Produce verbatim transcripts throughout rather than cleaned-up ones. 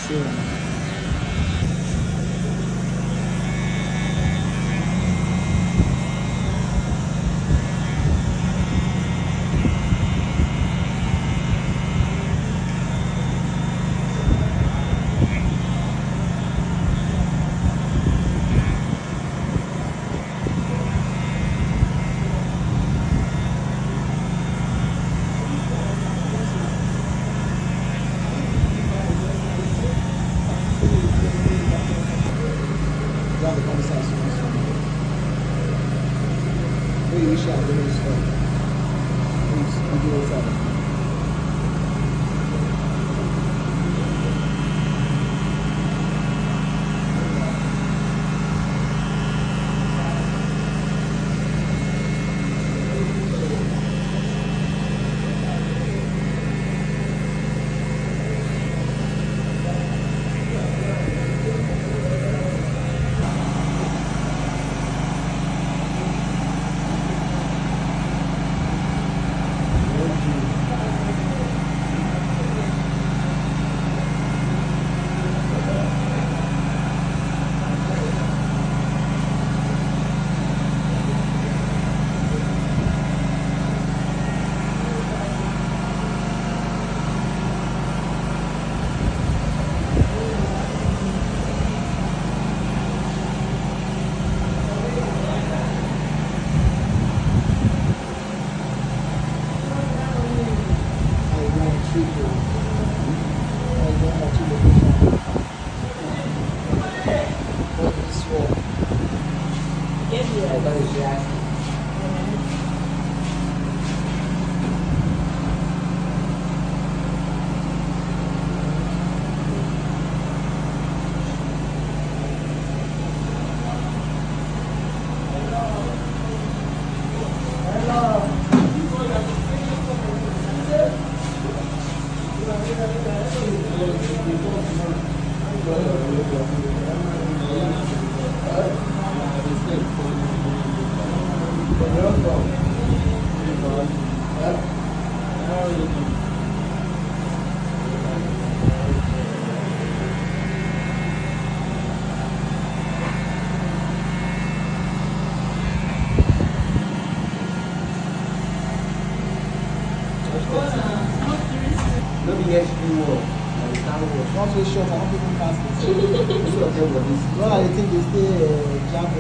Yeah. The conversation. We shall do this stuff. We do it all. Not so short, I don't think fast. Well, I think they stay jump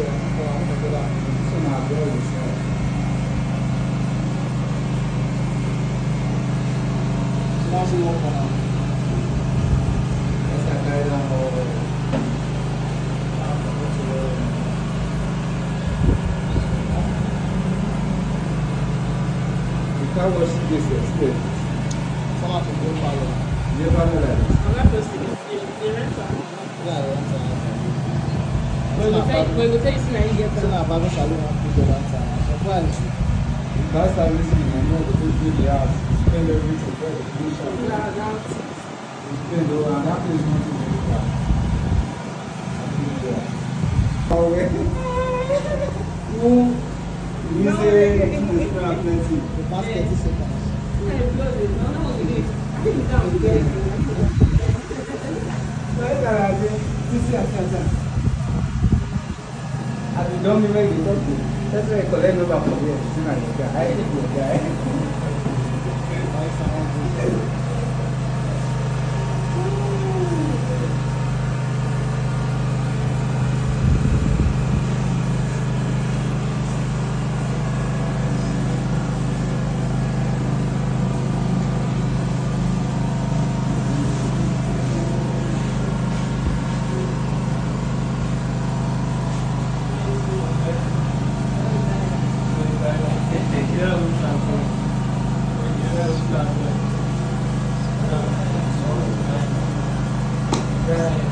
so now girl is so now she walk around. That's a guy down the car was this yesterday. Someone to go follow. Never know that. I'm not supposed to be the rental. Yeah, the rental. When we take, when we take Sinai, you get them. Sinai, Baba Salon, the rental. Surprise. That's how we see. I know the people in the house spend everything for the commission. Yeah, that's it. Spend over, and that is not in the car. Oh, wait. No. You say you spend plenty. The past thirty seconds. No, no, no. I think it's down there. I don't even make it okay. That's why I collect number from here. I think you're guy. Yeah.